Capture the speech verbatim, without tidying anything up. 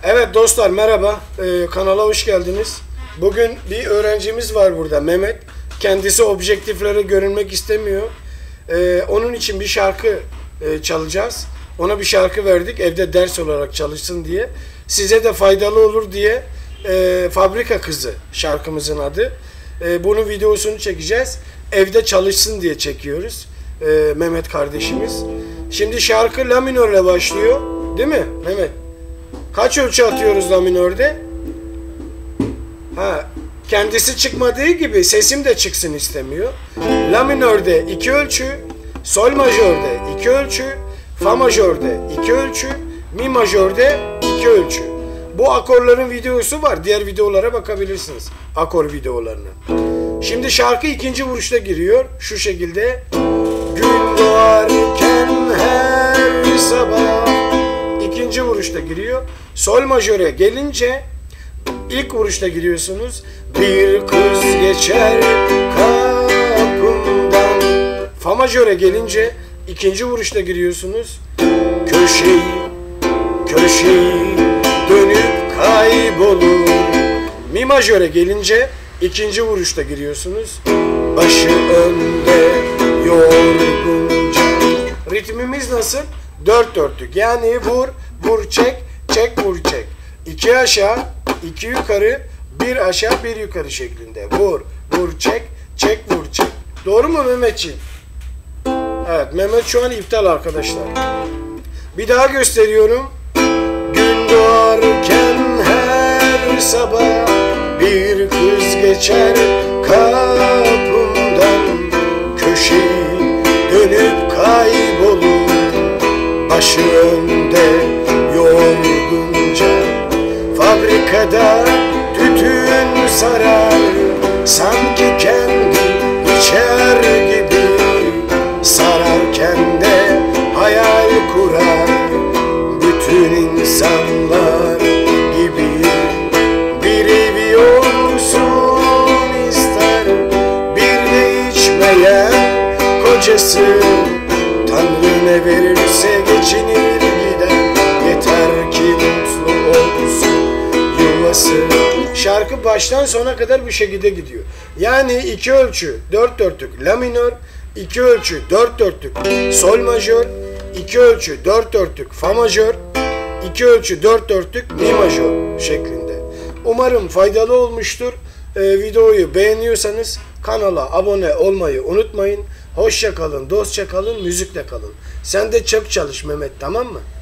Evet dostlar merhaba, ee, kanala hoş geldiniz. Bugün bir öğrencimiz var burada, Mehmet. Kendisi objektiflere görünmek istemiyor. Ee, onun için bir şarkı e, çalacağız. Ona bir şarkı verdik evde ders olarak çalışsın diye. Size de faydalı olur diye e, Fabrika Kızı şarkımızın adı. E, bunun videosunu çekeceğiz. Evde çalışsın diye çekiyoruz. E, Mehmet kardeşimiz. Şimdi şarkı la minörle başlıyor. Değil mi Mehmet? Kaç ölçü atıyoruz la minörde? Ha, kendisi çıkmadığı gibi sesim de çıksın istemiyor. La minörde iki ölçü, sol majörde iki ölçü, fa majörde iki ölçü, mi majörde iki ölçü. Bu akorların videosu var. Diğer videolara bakabilirsiniz. Akor videolarına. Şimdi şarkı ikinci vuruşta giriyor. Şu şekilde. Gün doğarken her sabah. İkinci vuruşta giriyor. Sol majöre gelince ilk vuruşta giriyorsunuz. Bir kız geçer kapımdan. Fa majöre gelince ikinci vuruşta giriyorsunuz. Köşeyi, köşeyi dönüp kaybolur. Mi majöre gelince ikinci vuruşta giriyorsunuz. Başı önde yorgunca. Ritmimiz nasıl? Dört dörtlük. Yani vur, vur, çek, çek, vur, çek. İki aşağı, iki yukarı, bir aşağı, bir yukarı şeklinde. Vur, vur, çek, çek, vur, çek. Doğru mu Mehmetciğim? Evet, Mehmet şu an iptal arkadaşlar. Bir daha gösteriyorum. Gün doğarken her sabah bir kız geçer kapımdan. Köşeyi dönüp kaybolur. Başı önde yorgunca. Fabrikada tütün sarar. Sanki kendi içer gibi. Sararken de hayal kurar. Bütün insanlar gibi. Bir evi olsun ister. Bir de içmeyen kocası. Tanrı ne verirse geçinir gider. Yeter ki mutlu olsun yuvası. Şarkı baştan sona kadar bu şekilde gidiyor. Yani iki ölçü dört dörtlük la minör, iki ölçü dört dörtlük sol majör, iki ölçü dört dörtlük fa majör, iki ölçü dört dörtlük mi majör şeklinde. Umarım faydalı olmuştur. Ee, videoyu beğeniyorsanız kanala abone olmayı unutmayın. Hoşça kalın, dostça kalın, müzikle kalın. Sen de çok çalış Mehmet, tamam mı?